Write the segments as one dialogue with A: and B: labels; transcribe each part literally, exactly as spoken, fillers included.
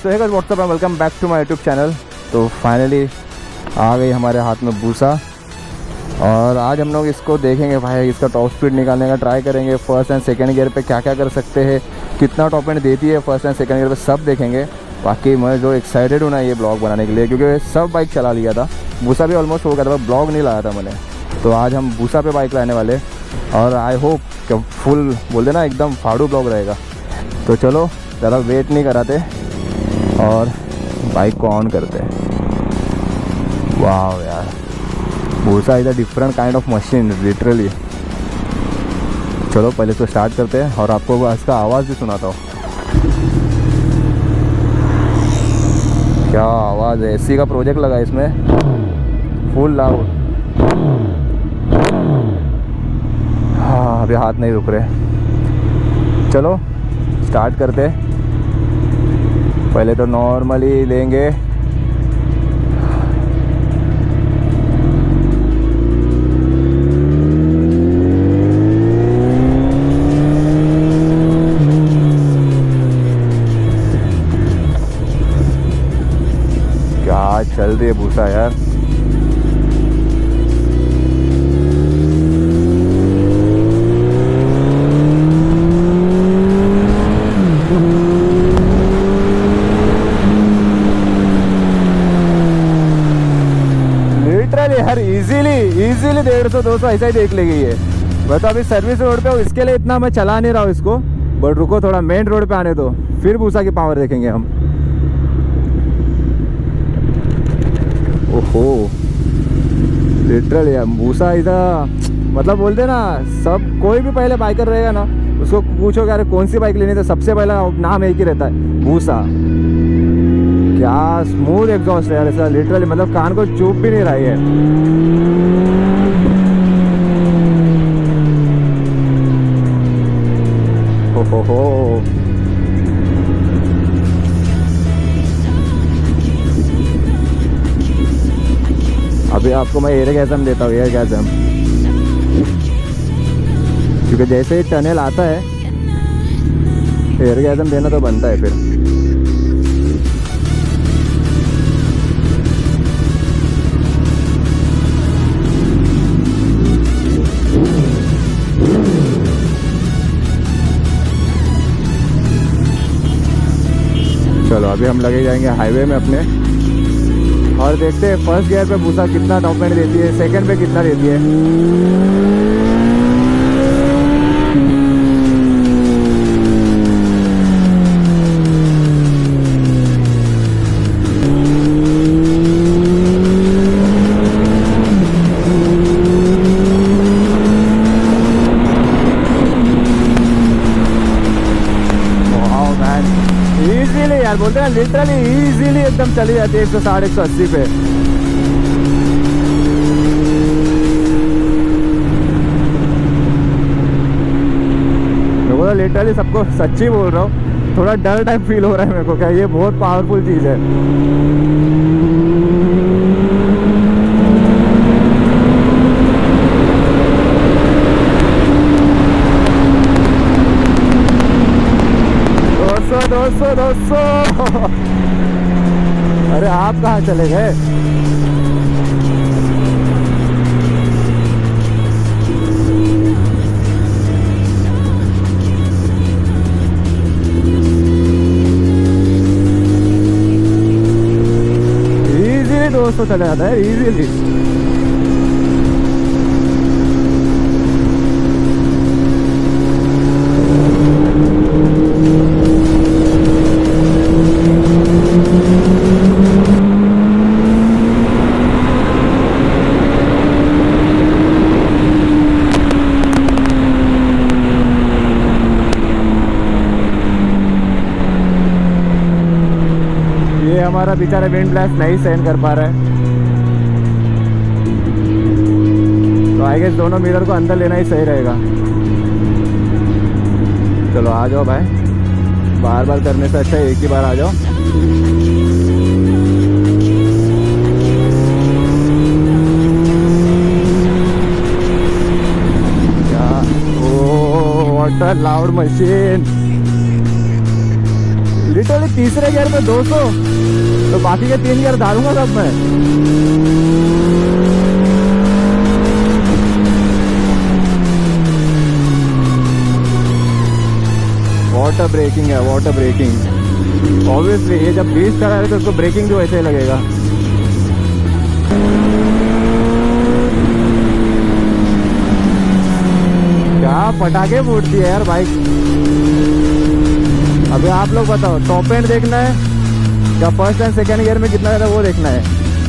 A: So hi guys what's up, welcome back to my YouTube channel. तो finally आ गई हमारे हाथ में बूसा और आज हम लोग इसको देखेंगे भाई, इसका टॉप स्पीड निकालने का ट्राई करेंगे। फर्स्ट एंड सेकंड गियर पे क्या क्या कर सकते हैं, कितना टॉप एंड देती है फर्स्ट एंड सेकंड गियर पे, सब देखेंगे। बाकी मैं जो एक्साइटेड हूँ ना ये ब्लॉग बनाने के लिए, क्योंकि सब बाइक चला लिया था, बूसा भी ऑलमोस्ट हो गया था, ब्लॉग नहीं लाया था मैंने। तो आज हम बूसा पे बाइक लाने वाले और आई होप कि फुल बोल देना एकदम फाड़ू ब्लॉग रहेगा। तो चलो ज़्यादा वेट नहीं कराते और बाइक को ऑन करते हैं। वाह यार, बूसा is a different kind of machine literally. चलो पहले तो स्टार्ट करते हैं और आपको इसका आवाज़ भी सुनाता हूँ। क्या आवाज़ है, एसी का प्रोजेक्ट लगा इसमें, फुल लाउड। हाँ अभी हाथ नहीं रुक रहे। चलो स्टार्ट करते। पहले तो नॉर्मली लेंगे, क्या चल रही है बूसा यार। यार इजीली इजीली डेढ़ सौ दो सौ ऐसा ही देख लेगी ये। मैं तो अभी सर्विस रोड पे हूँ, इसके लिए इतना मैं चला नहीं रहा हूँ इसको, बट रुको थोड़ा मेन रोड पे आने दो, फिर बूसा की पावर देखेंगे हम। ओहो लिटरली यार बूसा इधर, मतलब बोलते ना सब, कोई भी पहले बाइकर रहेगा ना उसको पूछो कि अरे कौन सी बाइक लेनी, तो सबसे पहला नाम एक ही रहता है, बूसा। क्या स्मूथ एग्जॉस्ट है यार ऐसा, लिटरली मतलब कान को चुप भी नहीं रही है। हो हो हो अभी आपको मैं एयरगैज़म देता हूँ, एयरगैज़म, क्योंकि जैसे ही टनल आता है एयरगैज़म देना तो बनता है फिर। चलो अभी हम लगे जाएंगे हाईवे में अपने और देखते हैं फर्स्ट गियर पे बूसा कितना टॉप एंड देती है, सेकंड पे कितना देती है। यार बोलते हैं लिटरली इजीली एकदम चली जाती है एक सौ साठ एक सौ अस्सी पे। मेरे को तो लिटरली सबको सच्ची बोल रहा हूँ, थोड़ा डर टाइप फील हो रहा है मेरे को, क्या ये बहुत पावरफुल चीज़ है। दोस्तों दोस्तों अरे आप कहाँ चले गए? इजीली दोस्तों चले जाता है, इजीली। हमारा बेचारा विंड ब्लास्ट नहीं सहन कर पा रहा है, तो आई गेस दोनों मिरर को अंदर लेना ही सही रहेगा। चलो आ जाओ भाई, बार बार करने से अच्छा एक ही बार आ जाओ। क्या oh what a loud machine. Literally तीसरे गियर पे दो सौ, तो बाकी के तीन गियर डालूंगा सब मैं। वाटर ब्रेकिंग है, वाटर ब्रेकिंग। ऑब्वियसली ये जब बीस करा है तो उसको ब्रेकिंग भी वैसे ही लगेगा। क्या पटाखे फूटती है यार बाइक। अभी आप लोग बताओ, टॉप एंड देखना है या फर्स्ट एंड सेकेंड गियर में कितना ज़्यादा वो देखना है।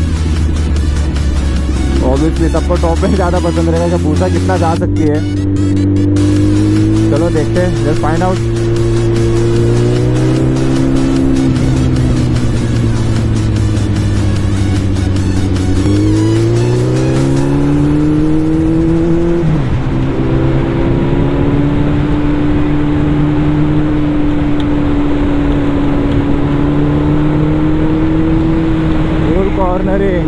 A: ऑब्वियसली सबको टॉप एंड ज़्यादा पसंद रहेगा कि भूसा कितना जा सकती है। चलो देखते हैं, जस्ट फाइंड आउट। कॉर्नरिंग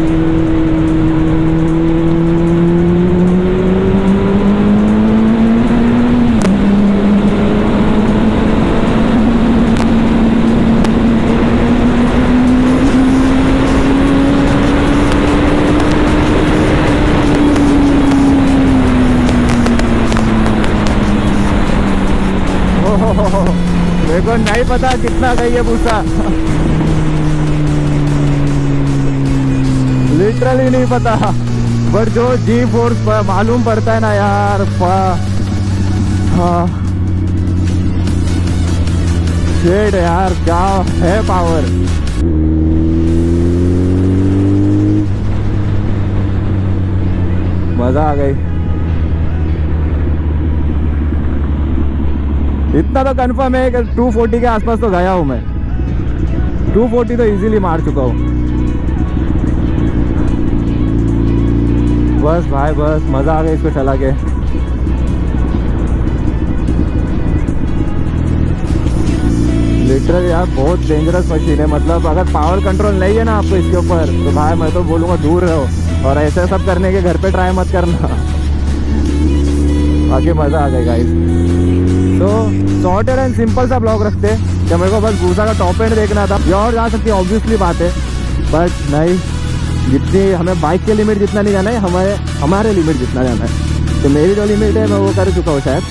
A: मेरे को नहीं पता कितना गई है भूसा, लिटरली नहीं पता, बट जो जी फोर्स पर मालूम पड़ता है ना यार। हाँ शेड यार, क्या है पावर। मजा आ गई। इतना तो कंफर्म है कि टू फोर्टी के आसपास तो गया हूँ मैं। टू फोर्टी तो इजीली मार चुका हूँ। बस भाई बस, मज़ा आ गया इसको चला के। लिटरली यार बहुत डेंजरस मशीन है। मतलब अगर पावर कंट्रोल नहीं है ना आपको इसके ऊपर, तो भाई मैं तो बोलूँगा दूर रहो, और ऐसे सब करने के घर पे ट्राई मत करना। बाकी मज़ा आ गया गाइस। तो शॉर्टर एंड सिंपल सा ब्लॉग रखते जब मेरे को बस भूसा का टॉप एंड देखना था। ये और जा सकती है ऑब्वियसली बात है, बट नहीं, जितनी हमें बाइक के लिमिट जितना नहीं जाना है, हमारे हमारे लिमिट जितना जाना है। तो मेरी जो लिमिट है मैं वो कर चुका हूँ शायद।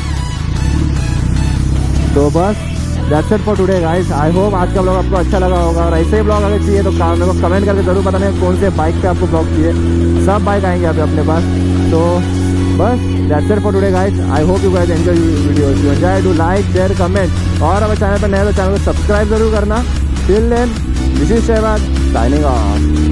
A: तो बस that's it for today guys. I hope आज का ब्लॉग आपको अच्छा लगा होगा, और ऐसे ही ब्लॉग अगर चाहिए तो मेरे को कमेंट करके जरूर बताना है कौन से बाइक पे आपको ब्लॉग चाहिए। सब बाइक आएंगे अभी अपने पास। तो बस that's it for today guys. I hope you guys enjoy video. You enjoy, do like share comment, और अगर चैनल पर नए तो चैनल को सब्सक्राइब जरूर करना। Till then this is Shahbaz signing of.